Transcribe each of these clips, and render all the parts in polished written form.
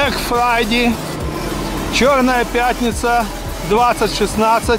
Black Friday, Черная пятница 2016,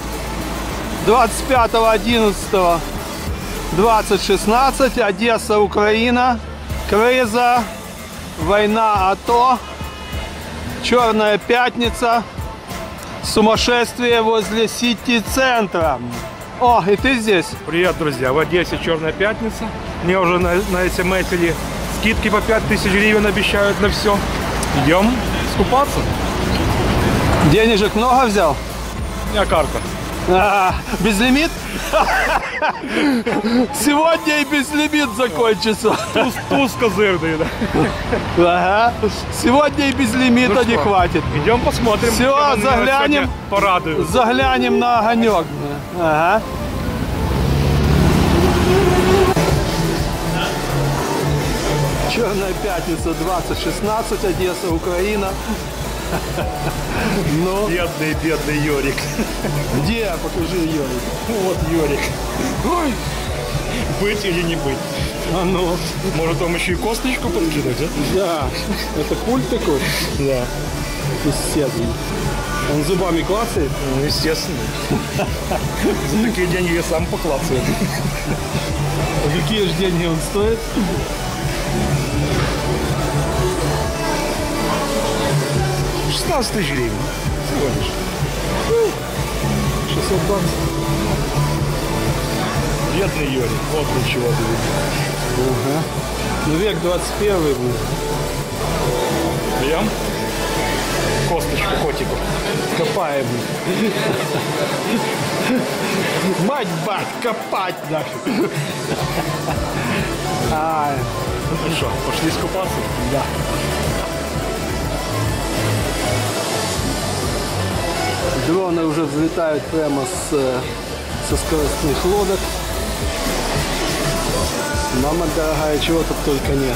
25.11.2016, Одесса, Украина, криза, война, АТО, Черная пятница, сумасшествие возле сити-центра. О, и ты здесь? Привет, друзья! В Одессе Черная пятница. Мне уже на смс-или скидки по 5000 гривен обещают на все. Идем скупаться. Денежек много взял? У меня карта. Безлимит? Сегодня и безлимит закончится. Туз козырный, да. Ага. Сегодня и безлимита Ну не что, хватит. Идем посмотрим. Все, заглянем. Порадуют. Заглянем на огонек. Ага. Черная пятница 2016, Одесса, Украина. Ну, Бедный Йорик. где? Покажи Йорик. Вот Йорик. Ой. Быть или не быть? А ну. Может, вам еще и косточку подкинуть, а? Да. Это пульт такой? Да. Естественно. Он зубами клацает? Ну, естественно. За такие деньги я сам поклацаю. А какие же деньги он стоит? 16 000 гривен. Всего лишь. 600 баксов. Бедный Йорик. Вот для чего ты видишь. Ага. Ну, век 21 будет. Берем косточку котику. Копаем. Мать, копать нафиг. Ай. Ну что, пошли скупаться? Да. Дроны уже взлетают прямо со скоростных лодок. Мама дорогая, чего тут только нет.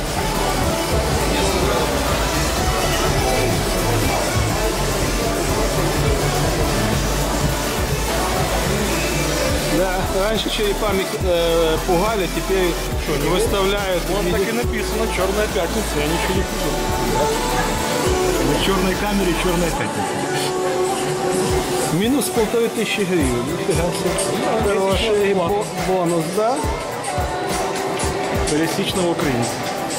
Да, раньше черепами пугали, теперь выставляют. Вот так и написано «Черная пятница», я ничего не путаю. На черной камере «Черная пятница». Минус 1500 гривен. Хороший бонус, да? Пересечного украинца.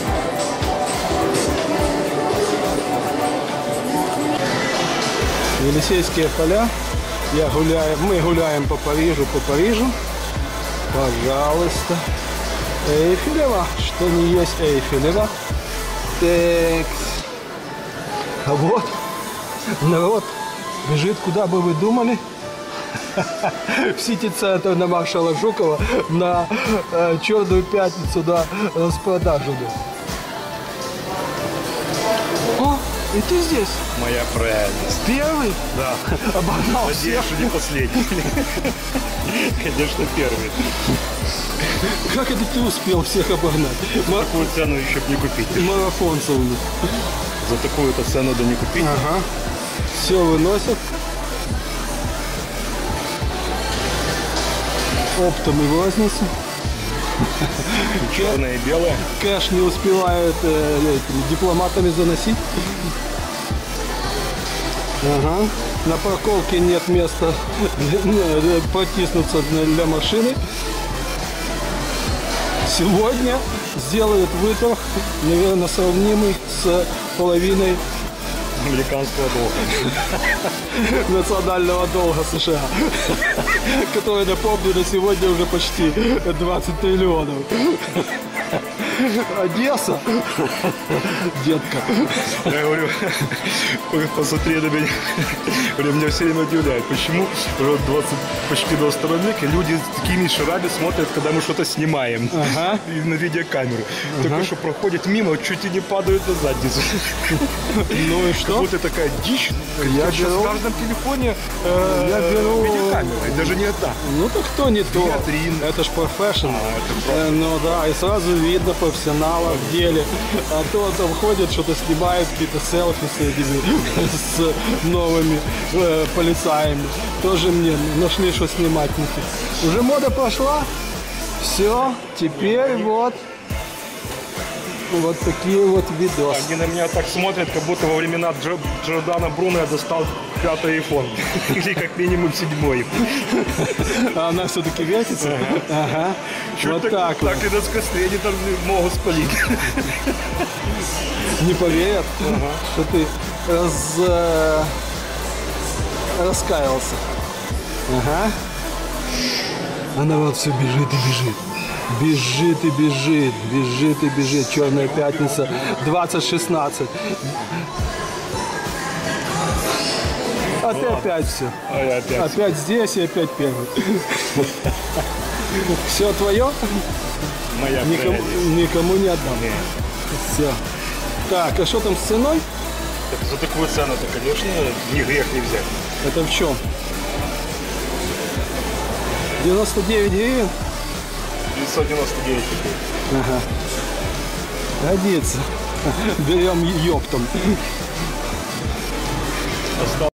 Елисейские поля. Мы гуляем по Парижу. Пожалуйста. Эйфелева. Что не есть Эйфелева. Так. А вот народ бежит, куда бы вы думали? В сити-центр на маршала Жукова на Черную пятницу на распродажу. О, и ты здесь? Моя прелесть. Первый? Да. Обогнал Надеюсь, всех. что не последний. Конечно, первый. Как это ты успел всех обогнать? Такую цену еще б не купить. Марафонцев. За такую-то цену да не купить. Ага. Все выносят. Оптом и в розницу. Черное и белое. Кэш не успевают дипломатами заносить. Ага. На парковке нет места протиснуться для машины. Сегодня сделают выторг, наверное, сравнимый с половиной Американского долга. национального долга США, который, напомню, на сегодня уже почти 20 триллионов. Одесса, детка. Я говорю, посмотри на меня. Говорю, меня все время удивляет, почему уже почти 22 века люди с такими шарами смотрят, когда мы что-то снимаем. Ага. На видеокамеру. Только что проходит мимо, чуть и не падают на задницу. Ну и что? Вот это такая дичь. Я сейчас беру- в каждом телефоне Я беру- видеокамера, и даже не одна. Ну так кто не то? Витрин. Это ж профессионал. Ну да, и сразу видно профессионала в деле. А то там ходят, что-то снимают, какие-то селфи с этими, с новыми полицаями. Тоже мне нашли, что снимать. Уже мода пошла. Все, теперь вот Вот такие вот видосы. Они на меня так смотрят, как будто во времена Джордана Бруно я достал 5-й iPhone. Или как минимум 7-й. А она все-таки вертится? Ага. Чуть Вот так вот. Так и на скострее они там могут спалить. Не поверят, что ты раскаялся. Ага. Она вот все бежит и бежит. Бежит и бежит. Бежит и бежит. Черная пятница 2016. А ты опять все. А я опять. Опять здесь и опять первый. Все твое? Моя Никому не отдам. Все. Так, а что там с ценой? Так, за такую цену-то, конечно, не грех не взять. Это в чем? 99 гривен? 999 копеек. Ага. Годится. Берем ёптом.